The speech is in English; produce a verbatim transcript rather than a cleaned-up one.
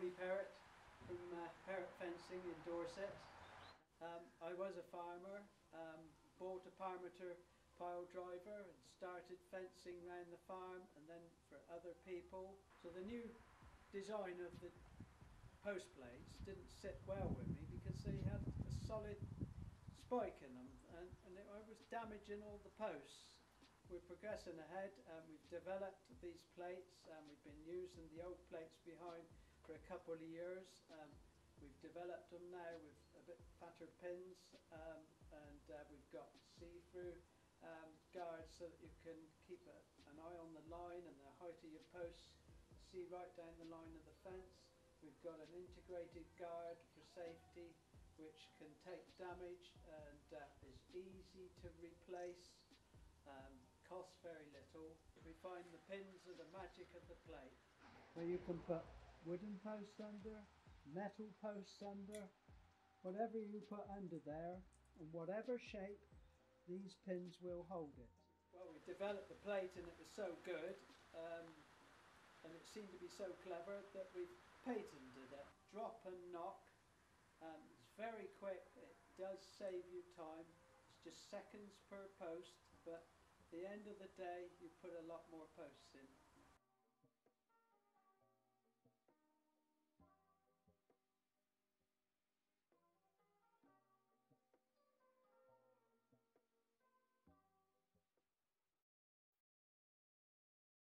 Tony Perrott from uh, Perrott Fencing in Dorset. Um, I was a farmer, um, bought a Parmeter pile driver and started fencing around the farm and then for other people. So the new design of the post plates didn't sit well with me because they had a solid spike in them, and, and it, I was damaging all the posts. We're progressing ahead and we've developed these plates and we've been using the old plates behind for a couple of years. Um, we've developed them now with a bit fatter pins um, and uh, we've got see-through um, guards so that you can keep a, an eye on the line and the height of your posts, see right down the line of the fence. We've got an integrated guard for safety which can take damage and uh, is easy to replace, um, costs very little. We find the pins are the magic of the plate. Where you can put wooden posts under, metal posts under, whatever you put under there, and whatever shape, these pins will hold it. Well, we developed the plate and it was so good, um, and it seemed to be so clever that we've patented it. Drop and knock. Um, it's very quick, it does save you time, it's just seconds per post, but at the end of the day you put a lot more posts in.